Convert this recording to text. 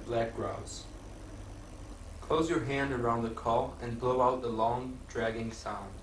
black grouse. Close your hand around the call and blow out the long, dragging sound.